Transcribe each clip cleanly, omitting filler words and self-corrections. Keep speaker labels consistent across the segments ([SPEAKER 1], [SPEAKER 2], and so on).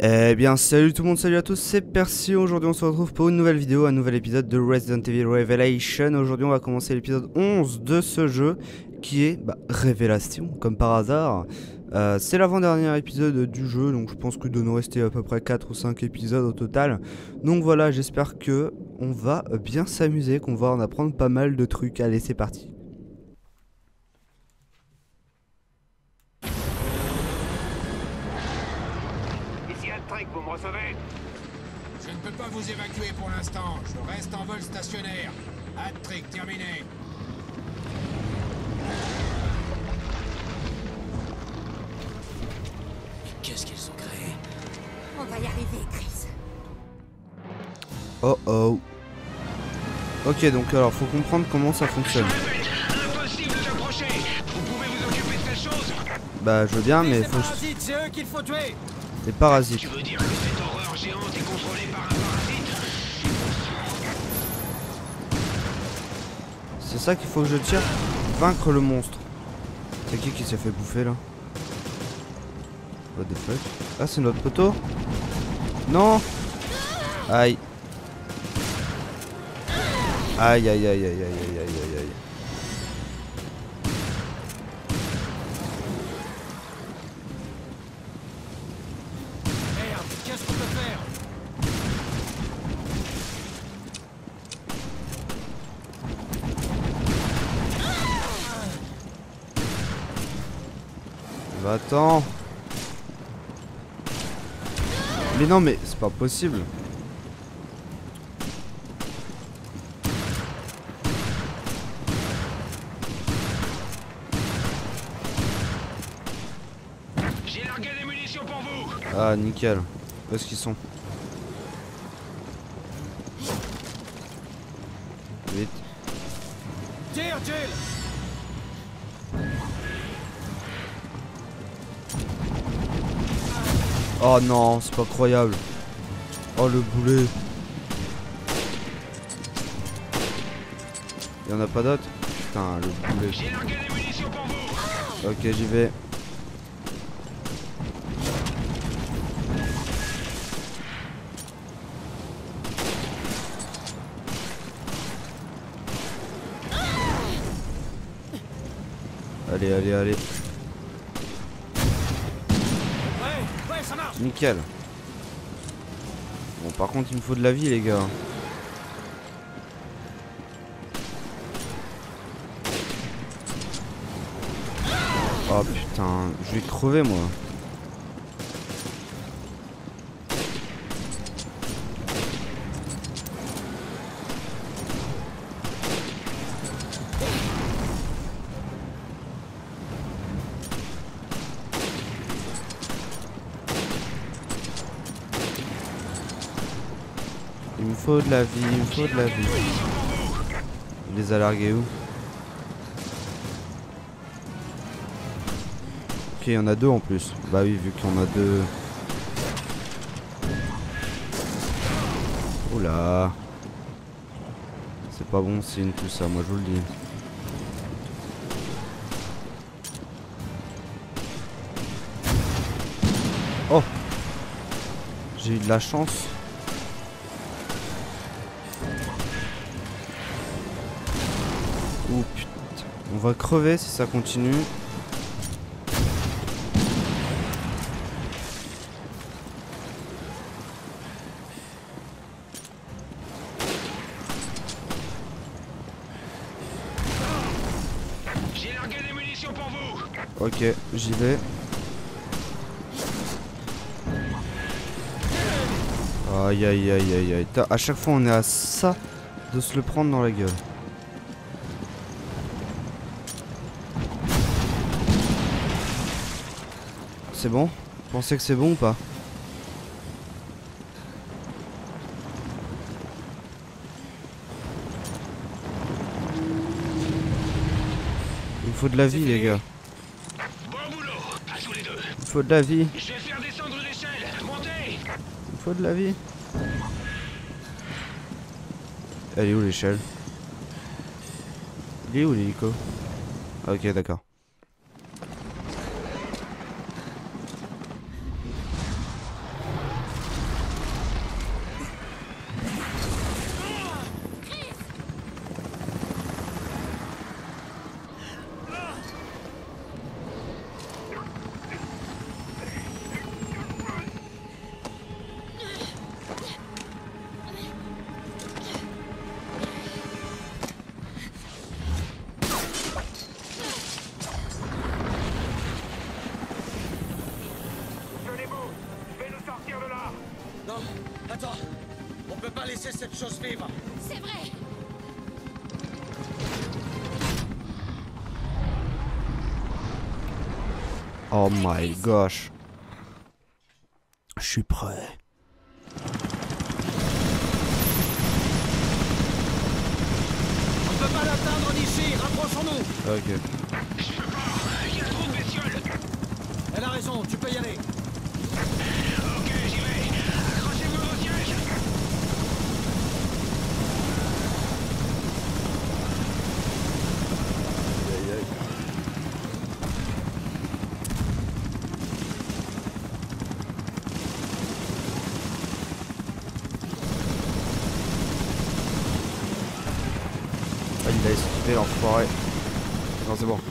[SPEAKER 1] Eh bien salut tout le monde, salut à tous, c'est Percy. Aujourd'hui on se retrouve pour une nouvelle vidéo, un nouvel épisode de Resident Evil Revelation. Aujourd'hui on va commencer l'épisode 11 de ce jeu qui est Révélation, comme par hasard. C'est l'avant-dernier épisode du jeu, donc je pense qu'il doit nous rester à peu près 4 ou 5 épisodes au total. Donc voilà, j'espère que on va bien s'amuser, qu'on va en apprendre pas mal de trucs. Allez, c'est parti.
[SPEAKER 2] Vous me recevez?
[SPEAKER 3] Je ne peux pas vous évacuer pour l'instant. Je reste en vol stationnaire. Hat-trick terminé.
[SPEAKER 4] Qu'est-ce qu'ils ont créé?
[SPEAKER 5] On va y arriver, Chris.
[SPEAKER 1] Oh oh. Ok, donc alors faut comprendre comment ça fonctionne.
[SPEAKER 2] Impossible de s'approcher. Vous pouvez vous occuper de ces choses.
[SPEAKER 1] Bah je veux bien, mais
[SPEAKER 4] Les
[SPEAKER 1] faut...
[SPEAKER 4] parasites, c'est eux qu'il faut tuer.
[SPEAKER 1] Les parasites.
[SPEAKER 2] Tu veux dire que cette horreur géante est contrôlée par un parasite?
[SPEAKER 1] C'est ça qu'il faut que je tire. Vaincre le monstre. C'est qui s'est fait bouffer là? What the fuck? Ah, c'est notre poteau? Non! Aïe. Aïe aïe aïe aïe aïe aïe aïe aïe.
[SPEAKER 4] Merde, qu'est-ce qu'on peut faire?
[SPEAKER 1] Va-t'en. Mais non, mais c'est pas possible.
[SPEAKER 2] J'ai largué des munitions pour vous.
[SPEAKER 1] Ah, nickel. Où est-ce qu'ils sont? Vite.
[SPEAKER 4] Tire, Jill.
[SPEAKER 1] Oh non, c'est pas croyable. Oh le boulet. Y'en a pas d'autres? Putain, le boulet.
[SPEAKER 2] J'ai largué des munitions pour vous.
[SPEAKER 1] Ok, j'y vais. Allez, allez, allez.
[SPEAKER 4] Ouais, ça marche.
[SPEAKER 1] Nickel. Bon, par contre, il me faut de la vie, les gars. Oh putain, je vais crever, moi. Il me faut de la vie, il me faut de la vie. Il les a largués où? Ok, il y en a deux en plus. Bah oui, vu qu'il y en a deux. Oula. C'est pas bon signe tout ça, moi je vous le dis. Oh! J'ai eu de la chance. Oh putain. On va crever si ça continue.
[SPEAKER 2] J'ai largué des munitions pour vous.
[SPEAKER 1] Ok, j'y vais. Aïe aïe aïe aïe aïe. À chaque fois on est à ça de se le prendre dans la gueule. C'est bon? Vous pensez que c'est bon ou pas? Il me faut de la vie, les gars.
[SPEAKER 2] Bon boulot, à tous les deux.
[SPEAKER 1] Il me faut de la vie.
[SPEAKER 2] Je vais faire descendre l'échelle. Montez.
[SPEAKER 1] Il me faut de la vie. Elle est où l'échelle? Il est où l'hélico? Ok, d'accord.
[SPEAKER 4] laisser cette chose vivre.
[SPEAKER 5] C'est vrai.
[SPEAKER 1] Oh my gosh. Je suis prêt.
[SPEAKER 4] On peut pas l'atteindre d'ici, rapprochons-nous.
[SPEAKER 1] Ok.
[SPEAKER 2] Je peux pas. Il y a trop de bestioles.
[SPEAKER 4] Elle a raison, tu peux y aller.
[SPEAKER 2] Ok, j'y vais. Accrochez-vous au siège.
[SPEAKER 1] Aïe, aïe. Ah, il a esquivé l'enfoiré. Non, c'est bon.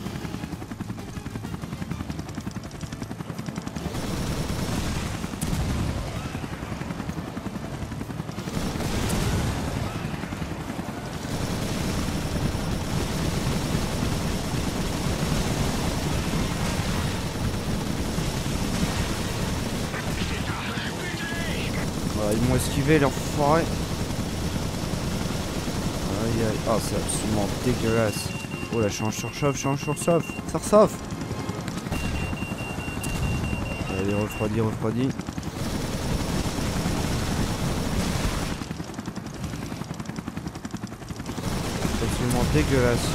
[SPEAKER 1] Voilà, ils m'ont esquivé l'enfoiré. Aïe aïe. Ah, c'est absolument dégueulasse. Oh là, je suis en surchauffe, je suis en surchauffe. Ça ressauffe. Allez, refroidi, refroidi. C'est absolument dégueulasse.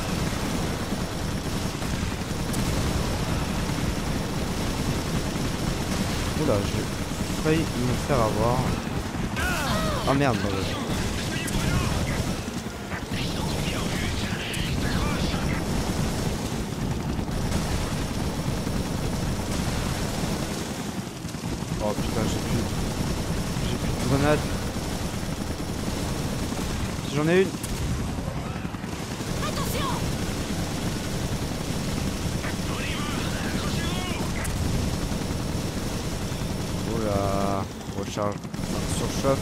[SPEAKER 1] Oula, j'ai failli me faire avoir. Ah merde, non, oh putain, j'ai plus de grenades. Si j'en ai une. Oula, recharge, surchauffe.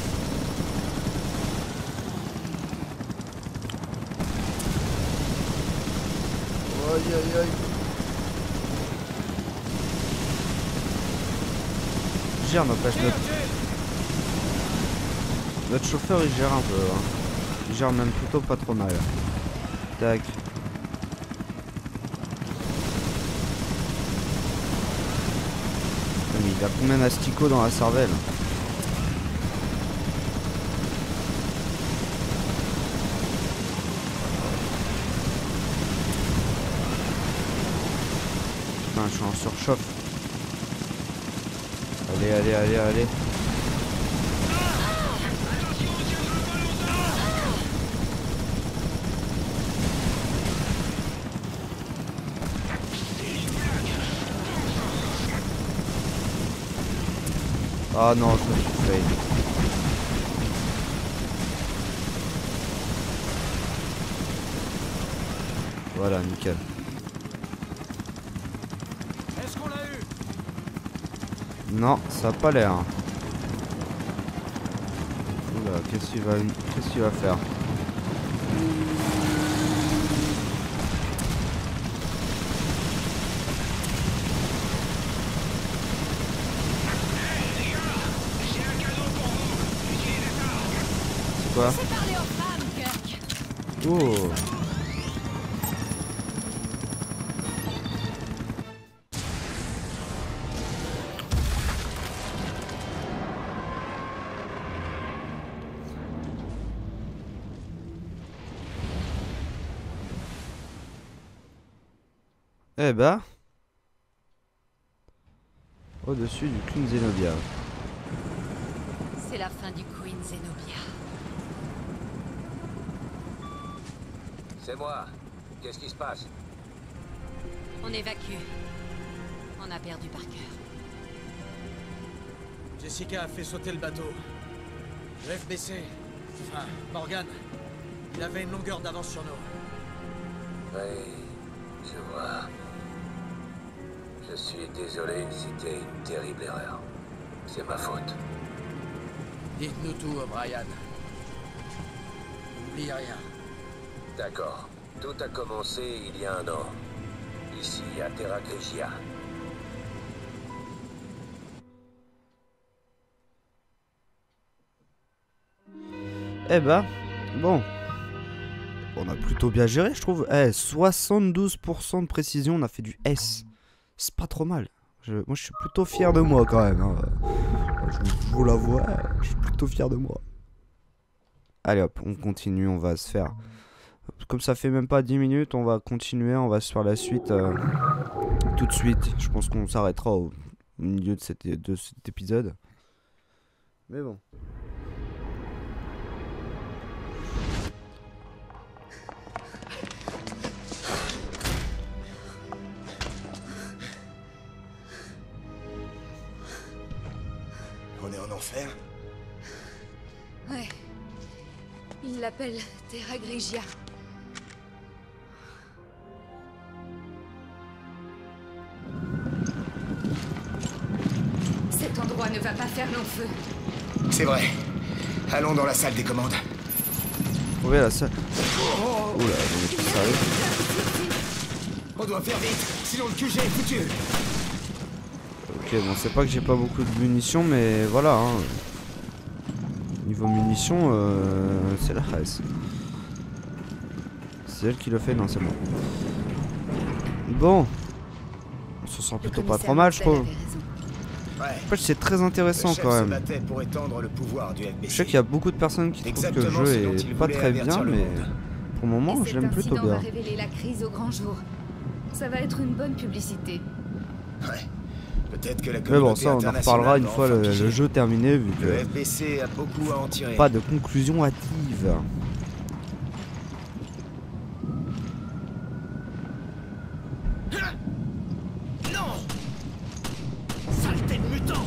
[SPEAKER 1] Aïe aïe aïe. Gère, n'empêche notre chauffeur, il gère un peu, hein. Il gère même plutôt pas trop mal. Tac. Mais il a combien d'asticots dans la cervelle? Putain, je suis en surchauffe. Allez, allez, allez, allez. Ah non, je me suis fail. Voilà, nickel.
[SPEAKER 4] Est-ce qu'on l'a eu?
[SPEAKER 1] Non, ça a pas l'air. Oula, qu'est-ce qu'il va faire? C'est quoi?
[SPEAKER 5] C'est parler aux femmes, Kirk.
[SPEAKER 1] Oh. Eh bah, au-dessus du Queen Zenobia.
[SPEAKER 5] C'est la fin du Queen Zenobia.
[SPEAKER 6] C'est moi. Qu'est-ce qui se passe?
[SPEAKER 5] On évacue. On a perdu Parker.
[SPEAKER 4] Jessica a fait sauter le bateau. Le FBC, enfin Morgan, il avait une longueur d'avance sur nous.
[SPEAKER 6] Oui, je vois. Je suis désolé, c'était une terrible erreur. C'est ma faute.
[SPEAKER 4] Dites-nous tout, O'Brien. N'oubliez rien.
[SPEAKER 6] D'accord. Tout a commencé il y a 1 an. Ici, à Terra Grigia.
[SPEAKER 1] Eh bah, bon. On a plutôt bien géré, je trouve. Eh, 72% de précision, on a fait du S. C'est pas trop mal. Moi, je suis plutôt fier de moi, quand même. Hein. Je vous l'avoue, je suis plutôt fier de moi. Allez hop, on continue, on va se faire... Comme ça fait même pas 10 minutes, on va continuer, on va se faire la suite tout de suite. Je pense qu'on s'arrêtera au milieu de cet épisode. Mais bon.
[SPEAKER 7] On est en enfer?
[SPEAKER 5] Ouais. Il l'appelle Terra Grigia. Cet endroit ne va pas faire long feu.
[SPEAKER 7] C'est vrai. Allons dans la salle des commandes.
[SPEAKER 1] Trouvez la salle. Oula, mais tout sérieux.
[SPEAKER 7] On doit faire vite, sinon le QG est foutu.
[SPEAKER 1] Ok, bon, c'est pas que j'ai pas beaucoup de munitions, mais voilà. Hein. Niveau munitions, c'est la Hesse. C'est elle qui le fait, non, c'est moi. Bon. On se sent plutôt pas trop mal, je trouve.
[SPEAKER 7] Ouais.
[SPEAKER 1] En fait, c'est très intéressant quand même.
[SPEAKER 7] Pour étendre le pouvoir du FBC.
[SPEAKER 1] Je sais qu'il y a beaucoup de personnes qui trouvent que le jeu est pas très bien, mais pour le moment, je l'aime plutôt bien.
[SPEAKER 5] Va révéler la crise au grand jour. Ça va être une bonne publicité.
[SPEAKER 7] Ouais. Peut-être que la
[SPEAKER 1] mais bon, ça, on en reparlera une fois le jeu terminé, vu que
[SPEAKER 7] le FBC a beaucoup à en tirer.
[SPEAKER 1] Pas de conclusion hâtive.
[SPEAKER 4] Non! Saleté de mutant!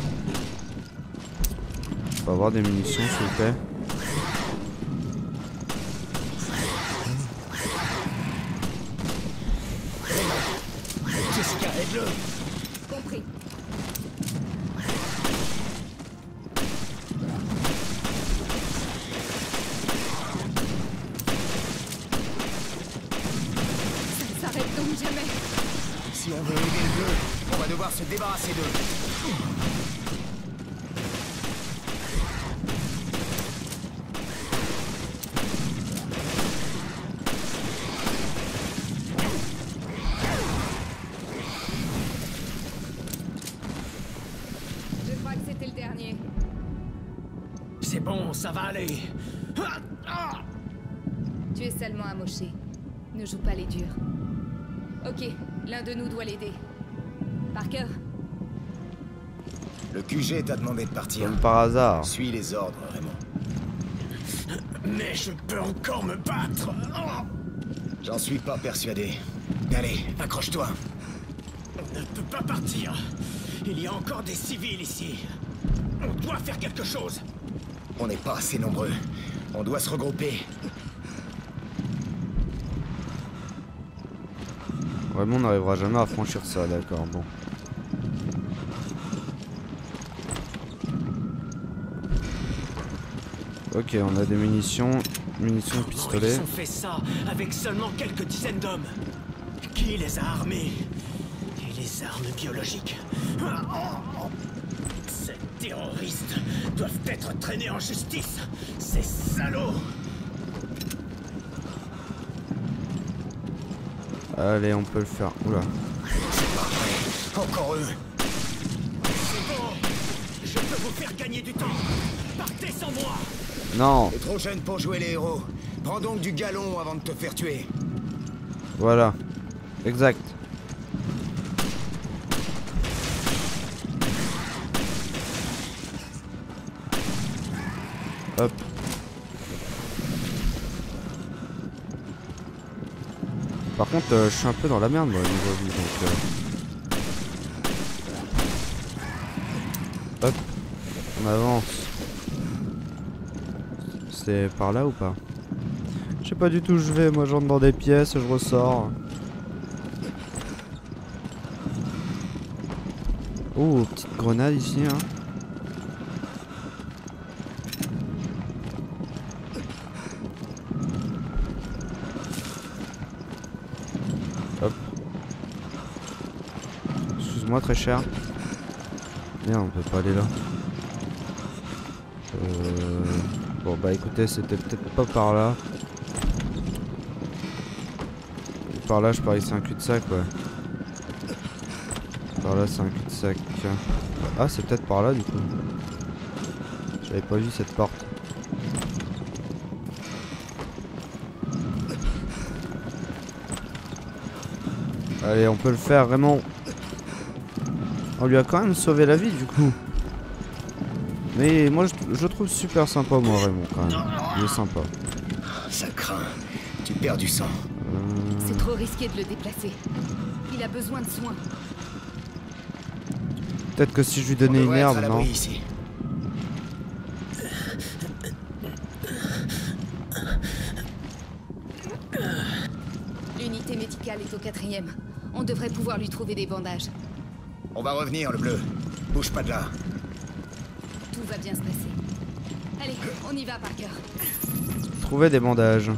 [SPEAKER 1] On va avoir des munitions, s'il vous plaît.
[SPEAKER 7] Jessica, aide-le!
[SPEAKER 5] Compris. Ça ne s'arrête donc jamais.
[SPEAKER 7] Si on veut aider le bleu, on va devoir se débarrasser d'eux.
[SPEAKER 5] Je crois que c'était le dernier.
[SPEAKER 4] C'est bon, ça va aller.
[SPEAKER 5] Tu es seulement amoché. Ne joue pas les durs. Ok, l'un de nous doit l'aider. Parker,
[SPEAKER 7] Le QG t'a demandé de partir.
[SPEAKER 1] Comme par hasard.
[SPEAKER 7] Suis les ordres, Raymond.
[SPEAKER 4] Mais je peux encore me battre.
[SPEAKER 7] J'en suis pas persuadé. Allez, accroche-toi.
[SPEAKER 4] On ne peut pas partir. Il y a encore des civils ici. On doit faire quelque chose.
[SPEAKER 7] On n'est pas assez nombreux. On doit se regrouper.
[SPEAKER 1] Vraiment, on n'arrivera jamais à franchir ça, d'accord, bon. Ok, on a des munitions de pistolet.
[SPEAKER 4] Ils ont fait ça avec seulement quelques dizaines d'hommes. Qui les a armés? Et les armes biologiques. Ces terroristes doivent être traînés en justice. Ces salauds!
[SPEAKER 1] Allez, on peut le faire. Oula.
[SPEAKER 7] Encore eux.
[SPEAKER 4] C'est bon. Je peux vous faire gagner du temps. Partez sans moi.
[SPEAKER 1] Non.
[SPEAKER 7] T'es trop jeune pour jouer les héros. Prends donc du galon avant de te faire tuer.
[SPEAKER 1] Voilà. Exact. Hop. Par contre, je suis un peu dans la merde, moi, au niveau vie, donc... Hop. On avance. C'est par là ou pas? Je sais pas du tout où je vais, moi j'entre dans des pièces, je ressors. Oh, petite grenade ici, hein. Hop. Excuse-moi, très cher. Merde, on peut pas aller là. Bon bah écoutez, c'était peut-être pas par là. Et par là je parie que c'est un cul-de-sac, ouais. Par là c'est un cul-de-sac. Ah c'est peut-être par là du coup. J'avais pas vu cette porte. Allez, on peut le faire vraiment. On lui a quand même sauvé la vie du coup. Mais moi je le trouve super sympa moi Raymond quand même. Il est sympa.
[SPEAKER 7] Ça craint. Tu perds du sang.
[SPEAKER 5] C'est trop risqué de le déplacer. Il a besoin de soins.
[SPEAKER 1] Peut-être que si je lui donnais
[SPEAKER 7] On
[SPEAKER 1] une
[SPEAKER 7] devrait être
[SPEAKER 1] herbe,
[SPEAKER 7] à
[SPEAKER 1] non?
[SPEAKER 7] l'abri ici.
[SPEAKER 5] L'unité médicale est au 4e. On devrait pouvoir lui trouver des bandages.
[SPEAKER 7] On va revenir, le bleu. Bouge pas de là.
[SPEAKER 5] Tout va bien se passer. Allez, on y va, Parker.
[SPEAKER 1] Trouver des bandages.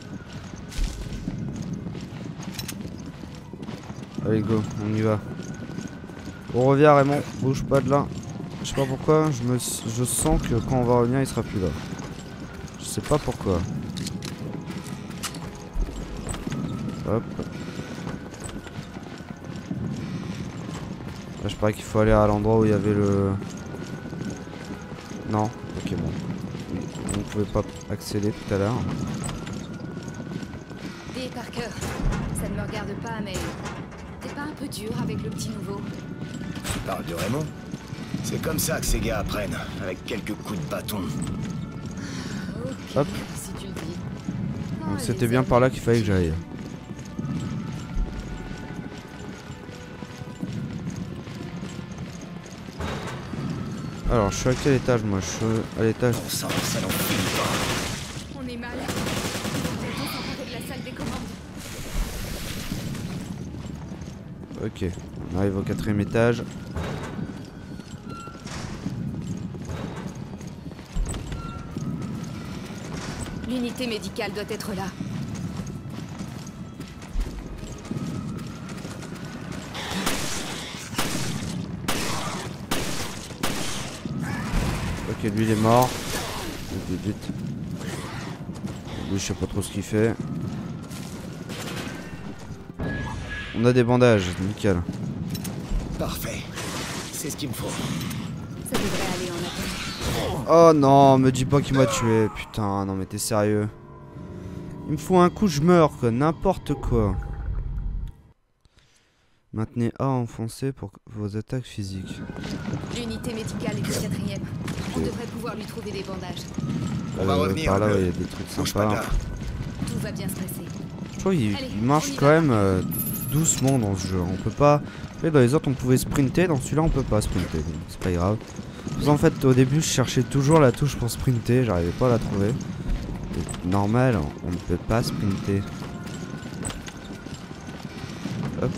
[SPEAKER 1] Allez go, on y va. On revient Raymond, bouge pas de là. Je sais pas pourquoi, je sens que quand on va revenir il sera plus là. Je sais pas pourquoi. Hop. Là je parie qu'il faut aller à l'endroit où il y avait le... Non, ok bon. On pouvait pas accéder tout à l'heure.
[SPEAKER 5] Hé Parker, ça ne me regarde pas mais... T'es pas un peu dur avec le petit nouveau?
[SPEAKER 7] Tu parles de Raymond? C'est comme ça que ces gars apprennent, avec quelques coups de bâton.
[SPEAKER 5] Ok,
[SPEAKER 1] Hop.
[SPEAKER 5] si tu le dis.
[SPEAKER 1] Donc
[SPEAKER 5] Oh,
[SPEAKER 1] c'était
[SPEAKER 5] les
[SPEAKER 1] bien
[SPEAKER 5] hommes.
[SPEAKER 1] par là qu'il fallait que j'aille. Alors je suis à quel étage moi? Je suis à l'étage.
[SPEAKER 7] Bon sang, ça n'en finit pas.
[SPEAKER 5] On est mal. On doit s'emparer de la salle des commandes.
[SPEAKER 1] Ok, on arrive au 4e étage.
[SPEAKER 5] L'unité médicale doit être là.
[SPEAKER 1] Ok, lui il est mort. Vite, vite. Lui je sais pas trop ce qu'il fait. On a des bandages, nickel.
[SPEAKER 7] Parfait. C'est ce qu'il me faut.
[SPEAKER 5] Ça devrait aller en attendant.
[SPEAKER 1] Oh non, me dis pas qu'il m'a tué. Putain, non mais t'es sérieux. Il me faut un coup, je meurs quoi, n'importe quoi. Maintenez A enfoncé pour vos attaques physiques.
[SPEAKER 5] L'unité médicale est au 4e. On devrait pouvoir lui trouver des bandages.
[SPEAKER 7] On va revenir,
[SPEAKER 1] Par là,
[SPEAKER 7] le bleu.
[SPEAKER 1] ouais, il y a des trucs
[SPEAKER 7] Bouge pas de
[SPEAKER 1] sympas.
[SPEAKER 7] là.
[SPEAKER 5] Tout va bien se passer.
[SPEAKER 1] Je trouve qu'il
[SPEAKER 5] Allez,
[SPEAKER 1] marche
[SPEAKER 5] on y
[SPEAKER 1] quand
[SPEAKER 5] va.
[SPEAKER 1] même doucement dans ce jeu. On peut pas... Vous savez, dans les autres on pouvait sprinter, dans celui-là on peut pas sprinter. Donc c'est pas grave. Parce qu'en fait au début je cherchais toujours la touche pour sprinter, j'arrivais pas à la trouver. C'est normal, on ne peut pas sprinter. Hop.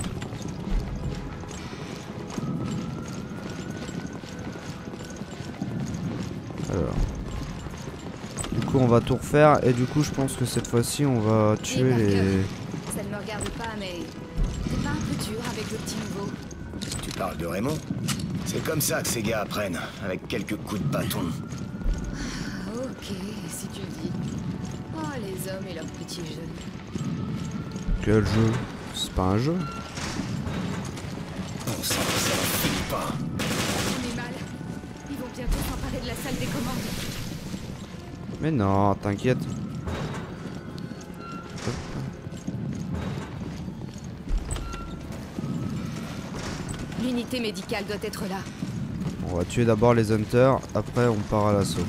[SPEAKER 1] Alors. Du coup on va tout refaire et du coup je pense que cette fois-ci on va tuer
[SPEAKER 5] Parker.
[SPEAKER 1] les...
[SPEAKER 5] Ça ne me regarde pas mais... T'es pas un peu dur avec le petit nouveau?
[SPEAKER 7] Tu parles de Raymond? C'est comme ça que ces gars apprennent, avec quelques coups de bâton.
[SPEAKER 5] Ok, si tu le dis. Oh, les hommes et leurs petits jeux.
[SPEAKER 1] Quel jeu? C'est pas un jeu?
[SPEAKER 7] Bon sang, ça n'en finit pas.
[SPEAKER 5] On est mal. Ils vont bientôt s'emparer de la salle des commandes.
[SPEAKER 1] Mais non, t'inquiète.
[SPEAKER 5] L'unité médicale doit être là.
[SPEAKER 1] On va tuer d'abord les hunters, après on part à l'assaut.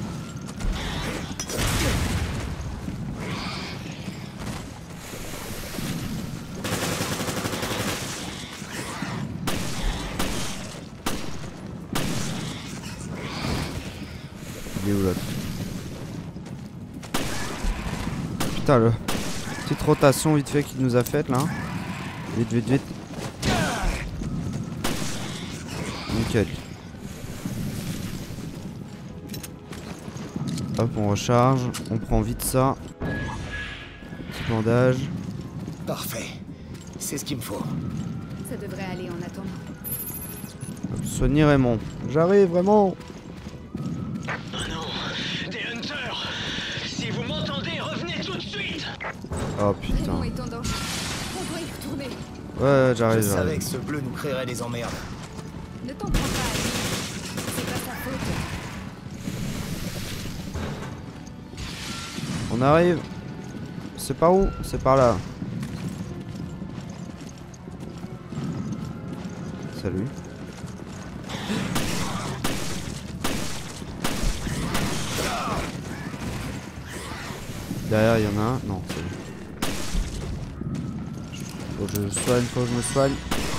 [SPEAKER 1] Il est où l'autre? Putain, le petite rotation vite fait qu'il nous a faite là. Vite, vite, vite. Nickel. Hop, on recharge. On prend vite ça. Petit bandage.
[SPEAKER 7] Parfait. C'est ce qu'il me faut.
[SPEAKER 5] Ça devrait aller en attendant.
[SPEAKER 1] Hop, soigner Raymond. J'arrive, Raymond.
[SPEAKER 2] Oh non, des hunters! m'entendez? Revenez tout de suite!
[SPEAKER 1] Oh
[SPEAKER 5] Raymond
[SPEAKER 1] putain.
[SPEAKER 5] est en danger. On doit y retourner.
[SPEAKER 1] Ouais, j'arrive,
[SPEAKER 7] Je savais
[SPEAKER 1] j'arrive.
[SPEAKER 7] que ce bleu nous créerait des emmerdes.
[SPEAKER 5] Ne t'en prends pas à lui. C'est pas sa faute.
[SPEAKER 1] On arrive. C'est par où? C'est par là. Salut. Derrière il y en a un. Non, c'est lui. Faut que je soigne, faut que je me soigne.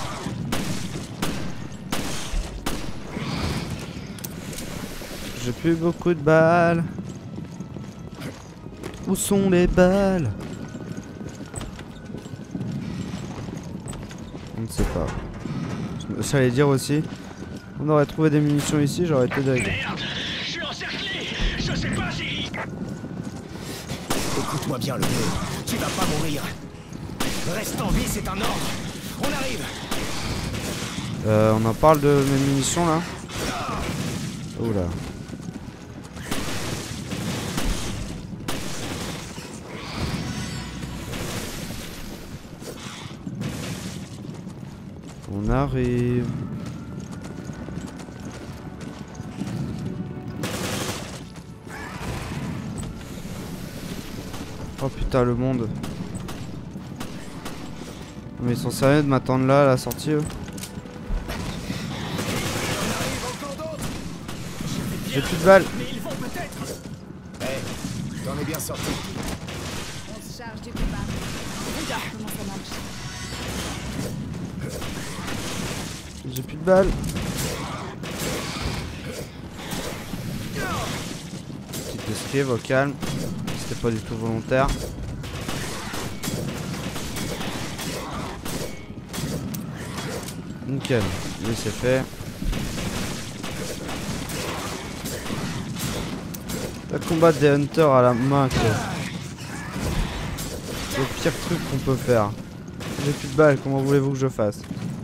[SPEAKER 1] J'ai plus beaucoup de balles. Où sont les balles? On ne sait pas. J'allais dire aussi, on aurait trouvé des munitions ici, j'aurais été dingue.
[SPEAKER 2] Merde! Je suis encerclé! Je sais pas si...
[SPEAKER 7] Écoute-moi bien, le bleu. Tu vas pas mourir. Reste en vie, c'est un ordre. On arrive.
[SPEAKER 1] On en parle de mes munitions là. Oula. On arrive. Oh putain le monde. Mais ils sont sérieux de m'attendre là à la sortie eux? J'ai plus de balles.
[SPEAKER 7] T'en es bien sorti.
[SPEAKER 5] On se charge du combat. Regarde comment ça marche.
[SPEAKER 1] J'ai plus de balles. Petite esquive au calme. C'était pas du tout volontaire. Nickel. Lui c'est fait. La combattre des hunters à la main quoi. C'est le pire truc qu'on peut faire. J'ai plus de balles, comment voulez-vous que je fasse?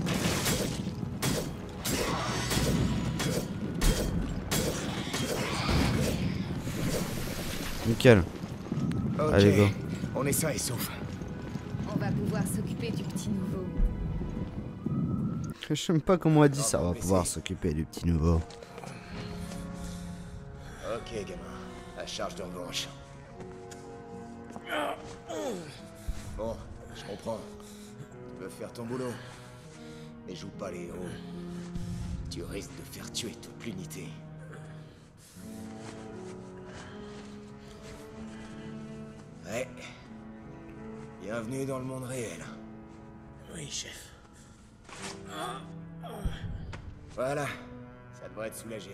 [SPEAKER 1] Nickel.
[SPEAKER 7] Ok.
[SPEAKER 1] Allez go.
[SPEAKER 7] On est sain et sauf.
[SPEAKER 5] On va pouvoir s'occuper du petit nouveau.
[SPEAKER 1] Je sais même pas comment elle dit ça, on va pouvoir s'occuper du petit nouveau.
[SPEAKER 7] Ok, gamin. À charge de revanche. Bon, je comprends. Tu veux faire ton boulot. Mais joue pas les héros. Tu risques de faire tuer toute l'unité. Ouais. Bienvenue dans le monde réel.
[SPEAKER 4] Oui, chef.
[SPEAKER 7] Voilà. Ça devrait être soulagé.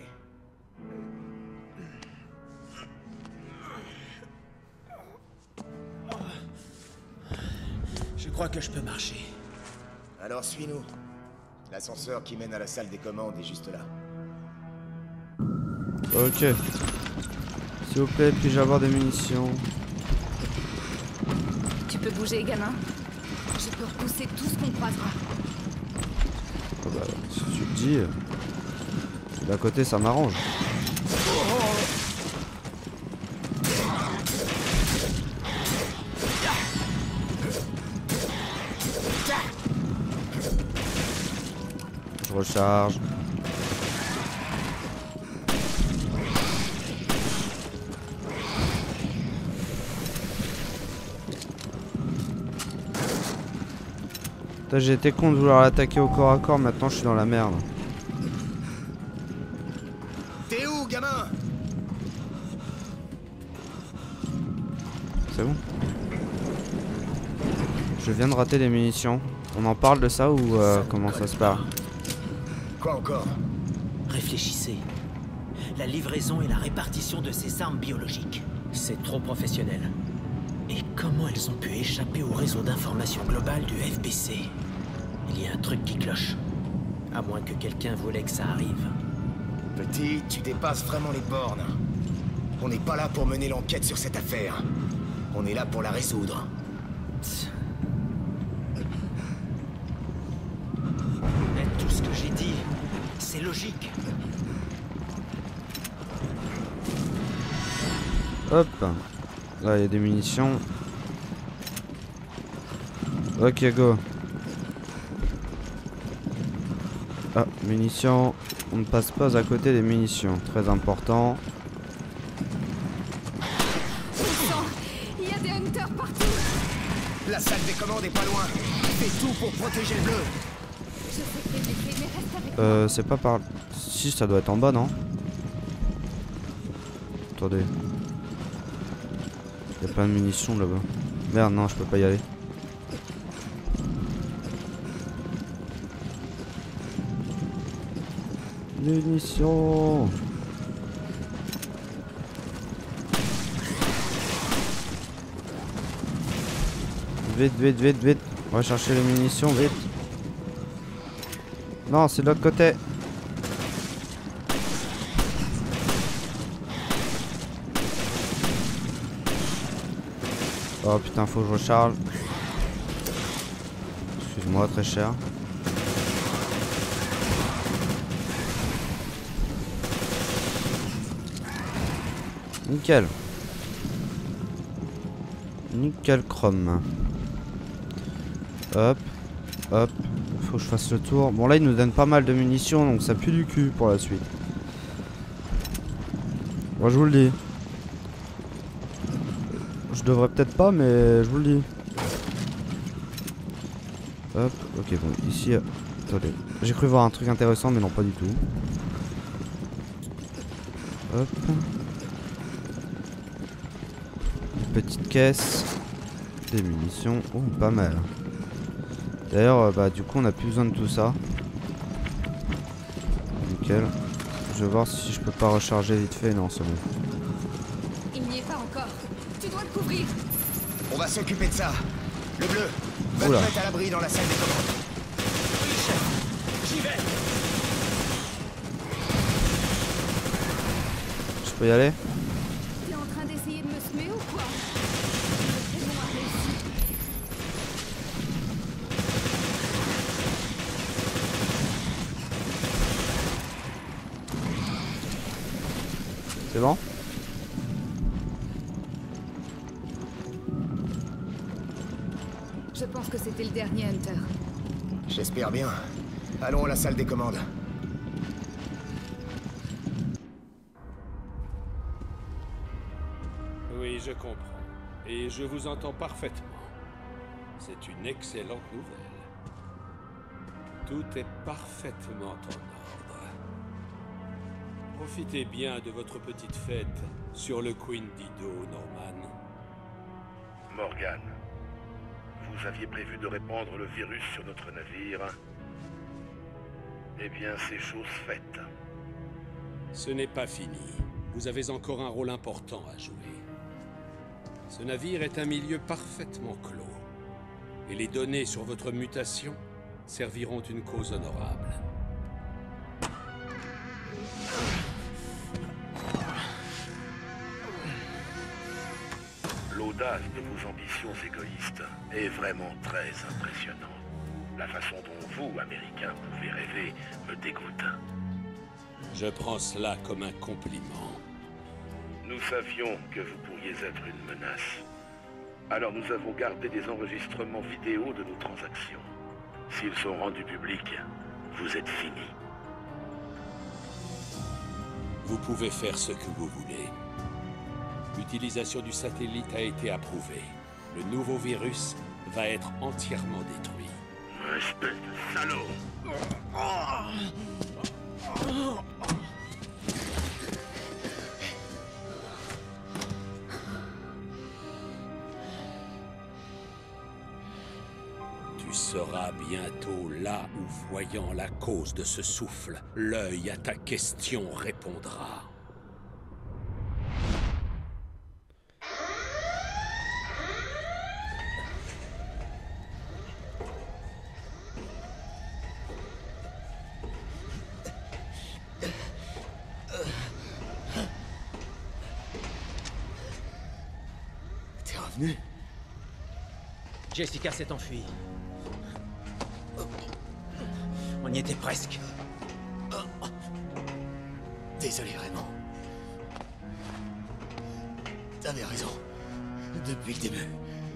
[SPEAKER 4] Je crois que je peux marcher.
[SPEAKER 7] Alors suis-nous. L'ascenseur qui mène à la salle des commandes est juste là.
[SPEAKER 1] Ok. S'il vous plaît, puis-je avoir des munitions?
[SPEAKER 5] Tu peux bouger, gamin. Je peux repousser tout ce qu'on croisera.
[SPEAKER 1] Oh bah, si tu le dis, d'à côté ça m'arrange. Je recharge. Putain, j'ai été con de vouloir l'attaquer au corps à corps, maintenant je suis dans la merde.
[SPEAKER 7] T'es où, gamin?
[SPEAKER 1] C'est bon? Je viens de rater des munitions. On en parle de ça ou comment ça se passe?
[SPEAKER 7] Quoi encore?
[SPEAKER 8] Réfléchissez. La livraison et la répartition de ces armes biologiques, c'est trop professionnel. Et comment elles ont pu échapper au réseau d'information global du FBC? Il y a un truc qui cloche. À moins que quelqu'un voulait que ça arrive.
[SPEAKER 7] Petit, tu dépasses vraiment les bornes. On n'est pas là pour mener l'enquête sur cette affaire. On est là pour la résoudre.
[SPEAKER 8] Mais tout ce que j'ai dit, c'est logique.
[SPEAKER 1] Hop. Là, il y a des munitions. Ok, go. Ah, munitions. On ne passe pas à côté des munitions. Très important.
[SPEAKER 5] Il y a des hunters partout.
[SPEAKER 7] La salle des commandes est pas loin. Fais tout pour protéger le bleu.
[SPEAKER 5] Je sais que les effets, mais reste avec moi.
[SPEAKER 1] C'est pas par... Si, ça doit être en bas, non? Attendez. Il y a plein de munitions là-bas. Merde, non, je peux pas y aller. Munitions. Vite, vite, vite, vite. On va chercher les munitions, vite. Non, c'est de l'autre côté. Oh putain, faut que je recharge. Excuse-moi, très cher. Nickel. Nickel chrome. Hop. Hop. Faut que je fasse le tour. Bon là il nous donne pas mal de munitions donc ça pue du cul pour la suite. Moi je vous le dis. Je devrais peut-être pas mais je vous le dis. Hop. Ok bon ici. Attendez. J'ai cru voir un truc intéressant mais non pas du tout. Hop. Petite caisse, des munitions, oh pas mal. D'ailleurs bah du coup on a plus besoin de tout ça. Nickel. Je vais voir si je peux pas recharger vite fait, non c'est bon.
[SPEAKER 5] Il n'y est pas encore. Tu dois le couvrir.
[SPEAKER 7] On va s'occuper de ça. Le bleu, va te
[SPEAKER 1] Oula.
[SPEAKER 7] mettre à l'abri dans la salle des commandes.
[SPEAKER 8] Oui, chef. J'y vais.
[SPEAKER 1] Je peux y aller?
[SPEAKER 5] T'es en train d'essayer de me semer ou quoi? C'est bon à réussir.
[SPEAKER 1] C'est bon?
[SPEAKER 5] Je pense que c'était le dernier Hunter.
[SPEAKER 7] J'espère bien. Allons à la salle des commandes.
[SPEAKER 9] Oui, je comprends. Et je vous entends parfaitement. C'est une excellente nouvelle. Tout est parfaitement en ordre. Profitez bien de votre petite fête sur le Queen Dido, Norman.
[SPEAKER 10] Morgan, vous aviez prévu de répandre le virus sur notre navire. Eh bien, c'est chose faite.
[SPEAKER 9] Ce n'est pas fini. Vous avez encore un rôle important à jouer. Ce navire est un milieu parfaitement clos. Et les données sur votre mutation serviront une cause honorable.
[SPEAKER 10] L'audace de vos ambitions égoïstes est vraiment très impressionnante. La façon dont vous, Américains, pouvez rêver me dégoûte.
[SPEAKER 9] Je prends cela comme un compliment.
[SPEAKER 10] Nous savions que vous pourriez être une menace. Alors nous avons gardé des enregistrements vidéo de nos transactions. S'ils sont rendus publics, vous êtes finis.
[SPEAKER 9] Vous pouvez faire ce que vous voulez. L'utilisation du satellite a été approuvée. Le nouveau virus va être entièrement détruit.
[SPEAKER 10] Espèce de salaud!
[SPEAKER 9] Tu seras bientôt là où, voyant la cause de ce souffle, l'œil à ta question répondra.
[SPEAKER 7] T'es revenu?
[SPEAKER 8] Jessica s'est enfuie. On y était presque.
[SPEAKER 7] Désolé, Raymond. T'avais raison. Depuis le début.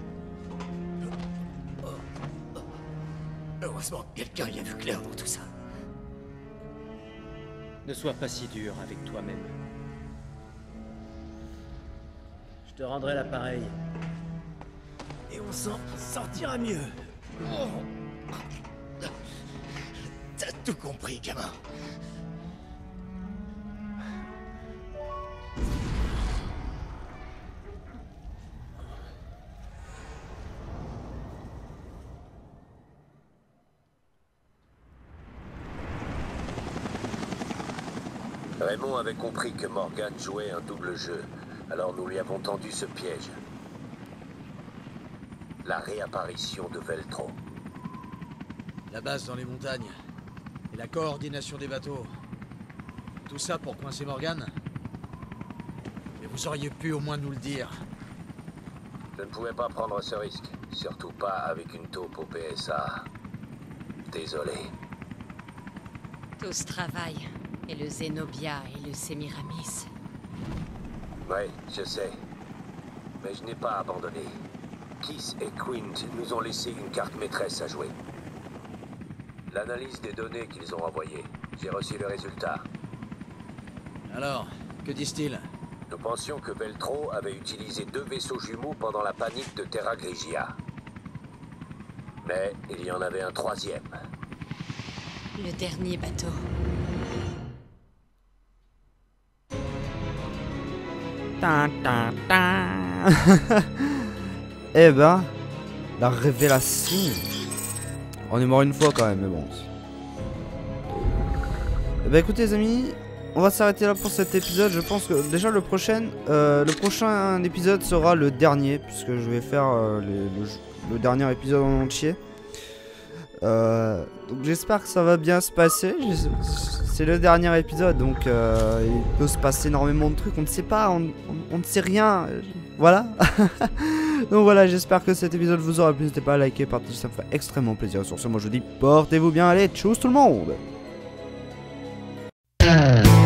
[SPEAKER 7] Heureusement que quelqu'un y a vu clair dans tout ça.
[SPEAKER 8] Ne sois pas si dur avec toi-même. Je te rendrai l'appareil. Et on s'en sortira mieux.
[SPEAKER 7] T'as tout compris, gamin.
[SPEAKER 6] Raymond avait compris que Morgan jouait un double jeu, alors nous lui avons tendu ce piège. La réapparition de Veltro.
[SPEAKER 4] La base dans les montagnes. Et la coordination des bateaux. Tout ça pour coincer Morgan? Mais vous auriez pu au moins nous le dire.
[SPEAKER 6] Je ne pouvais pas prendre ce risque, surtout pas avec une taupe au PSA. Désolé.
[SPEAKER 11] Tout ce travail, et le Zenobia et le Semiramis.
[SPEAKER 6] Oui, je sais. Mais je n'ai pas abandonné. Keith et Quint nous ont laissé une carte maîtresse à jouer. L'analyse des données qu'ils ont envoyées. J'ai reçu le résultat.
[SPEAKER 4] Alors, que disent-ils?
[SPEAKER 6] Nous pensions que Veltro avait utilisé 2 vaisseaux jumeaux pendant la panique de Terra Grigia. Mais il y en avait un 3e.
[SPEAKER 11] Le dernier bateau.
[SPEAKER 1] Eh ben, la révélation. On est mort une fois quand même, mais bon. Eh ben écoutez les amis, on va s'arrêter là pour cet épisode. Je pense que déjà le prochain épisode sera le dernier, puisque je vais faire le dernier épisode en entier. Donc j'espère que ça va bien se passer. C'est le dernier épisode, donc il peut se passer énormément de trucs. On ne sait pas, on ne sait rien. Voilà. Donc voilà, j'espère que cet épisode vous aura plu. N'hésitez pas à liker, partager, ça me fait extrêmement plaisir. Sur ce, moi je vous dis portez-vous bien. Allez, tchuss tout le monde.